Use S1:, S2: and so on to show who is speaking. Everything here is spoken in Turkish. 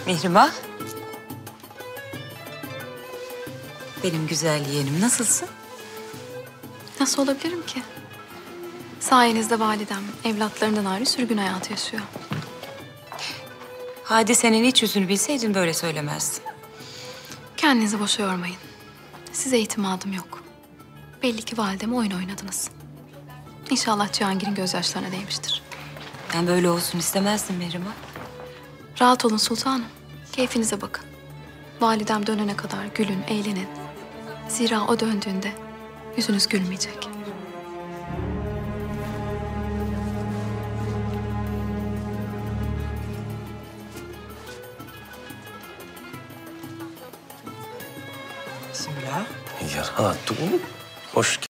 S1: Mihrimah. Benim güzel yeğenim, nasılsın?
S2: Nasıl olabilirim ki? Sayenizde validem evlatlarından ayrı sürgün hayatı yaşıyor.
S1: Hadisenin iç yüzünü bilseydin böyle söylemezdin.
S2: Kendinizi boşa yormayın. Size itimadım yok. Belli ki valideme oyun oynadınız. İnşallah Cihangir'in gözyaşlarına değmiştir.
S1: Ben böyle olsun istemezdim Mihrimah.
S2: Rahat olun sultanım. Keyfinize bakın. Validem dönene kadar gülün, eğlenin. Zira o döndüğünde yüzünüz gülmeyecek.
S1: Bismillah.
S3: Ya hatun, hoş